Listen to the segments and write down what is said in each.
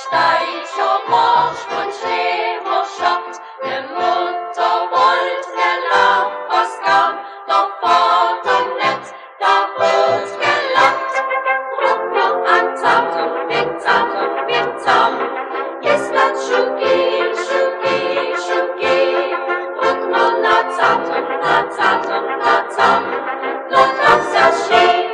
steit scho morsch und Schnee schafft, ne Mutter wollt ne Lappers gab, doch Vater net, da wird gelacht. Ruck noch an Tatum, mit Tam, ist das Schugi, Schugi, Schugi. Ruck noch na Tatum, not was ja schee.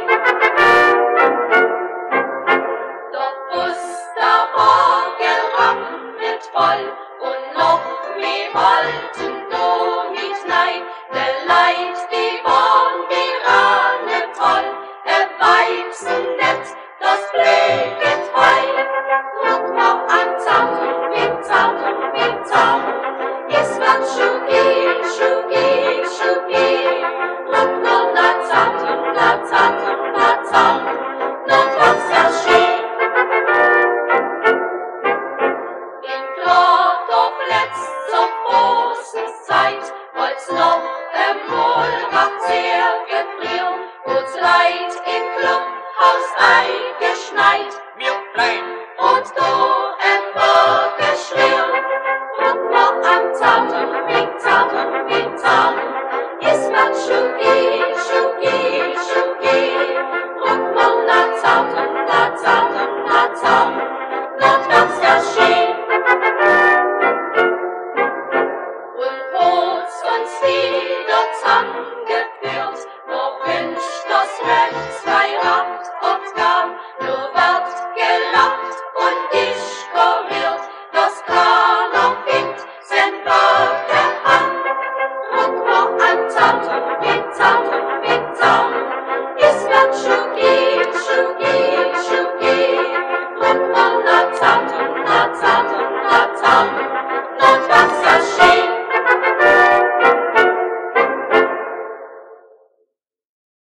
Doch Buster war gerappelt voll und noch mehr wollten do mit nein. Der Leid, die waren gerade toll, Weibsen nett, das pfleget heil. Ruck noch an Tatum, mit Tam, ist was Schugi, Schugi, Schugi. Ruck noch na Tatum, not was ja schee. In Klotthof letzt zur Fosenzeit wollt's noch einmal macht sehr gefrieren, wo's Leid im Clubhaus eingeschneit. Wir bleiben